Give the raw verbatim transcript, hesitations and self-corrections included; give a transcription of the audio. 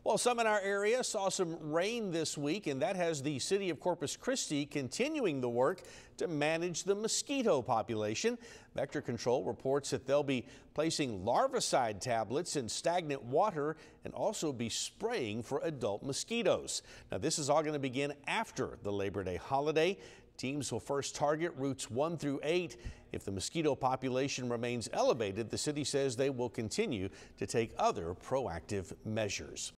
Well, some in our area saw some rain this week, and that has the city of Corpus Christi continuing the work to manage the mosquito population. Vector Control reports that they'll be placing larvicide tablets in stagnant water and also be spraying for adult mosquitoes. Now, this is all going to begin after the Labor Day holiday. Teams will first target routes one through eight. If the mosquito population remains elevated, the city says they will continue to take other proactive measures.